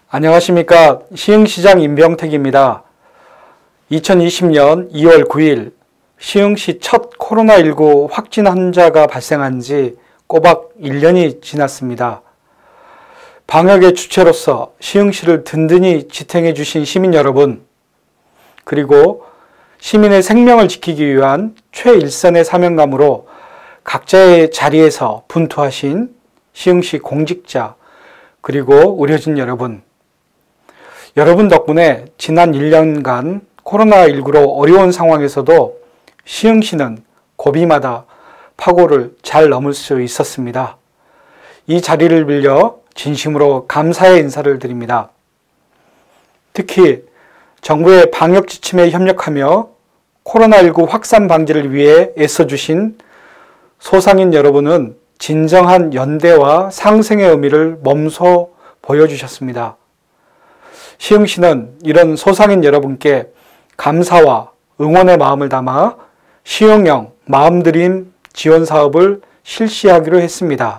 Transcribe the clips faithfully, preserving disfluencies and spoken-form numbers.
안녕하십니까. 시흥시장 임병택입니다. 이천이십 년 이월 구일 시흥시 첫 코로나십구 확진 환자가 발생한 지 꼬박 일 년이 지났습니다. 방역의 주체로서 시흥시를 든든히 지탱해 주신 시민 여러분, 그리고 시민의 생명을 지키기 위한 최일선의 사명감으로 각자의 자리에서 분투하신 시흥시 공직자, 그리고 의료진 여러분, 여러분 덕분에 지난 일 년간 코로나십구로 어려운 상황에서도 시흥시는 고비마다 파고를 잘 넘을 수 있었습니다. 이 자리를 빌려 진심으로 감사의 인사를 드립니다. 특히 정부의 방역 지침에 협력하며 코로나십구 확산 방지를 위해 애써주신 소상인 여러분은 진정한 연대와 상생의 의미를 몸소 보여주셨습니다. 시흥시는 이런 소상인 여러분께 감사와 응원의 마음을 담아 시흥형 마음드림 지원 사업을 실시하기로 했습니다.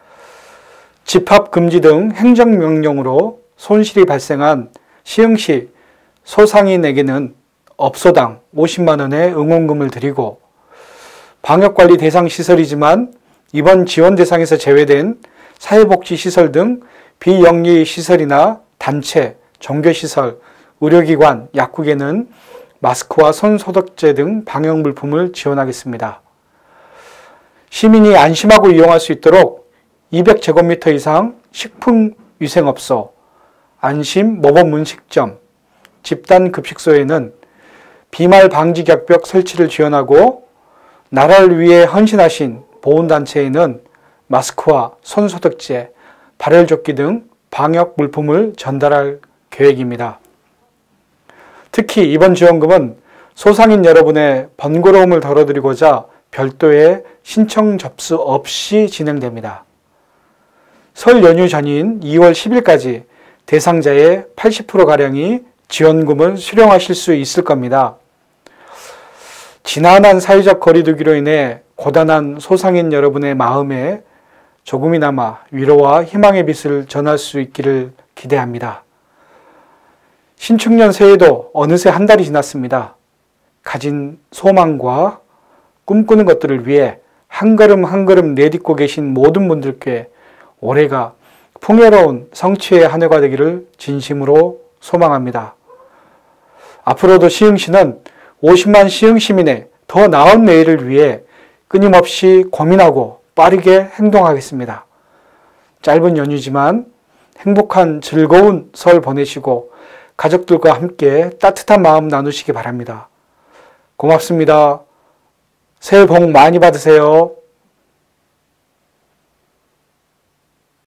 집합금지 등 행정명령으로 손실이 발생한 시흥시 소상인에게는 업소당 오십만 원의 응원금을 드리고, 방역관리 대상 시설이지만 이번 지원 대상에서 제외된 사회복지시설 등 비영리 시설이나 단체, 종교시설, 의료기관, 약국에는 마스크와 손소독제 등 방역물품을 지원하겠습니다. 시민이 안심하고 이용할 수 있도록 이백 제곱미터 이상 식품위생업소, 안심 모범문식점, 집단급식소에는 비말 방지 격벽 설치를 지원하고, 나라를 위해 헌신하신 보훈단체에는 마스크와 손소독제, 발열조끼 등 방역물품을 전달할 계획입니다. 특히 이번 지원금은 소상인 여러분의 번거로움을 덜어드리고자 별도의 신청 접수 없이 진행됩니다. 설 연휴 전인 이월 십일까지 대상자의 팔십 퍼센트가량이 지원금을 수령하실 수 있을 겁니다. 지난한 사회적 거리두기로 인해 고단한 소상인 여러분의 마음에 조금이나마 위로와 희망의 빛을 전할 수 있기를 기대합니다. 신축년 새해도 어느새 한 달이 지났습니다. 가진 소망과 꿈꾸는 것들을 위해 한 걸음 한 걸음 내딛고 계신 모든 분들께 올해가 풍요로운 성취의 한 해가 되기를 진심으로 소망합니다. 앞으로도 시흥시는 오십만 시흥시민의 더 나은 내일을 위해 끊임없이 고민하고 빠르게 행동하겠습니다. 짧은 연휴지만 행복한 즐거운 설 보내시고 가족들과 함께 따뜻한 마음 나누시기 바랍니다. 고맙습니다. 새해 복 많이 받으세요.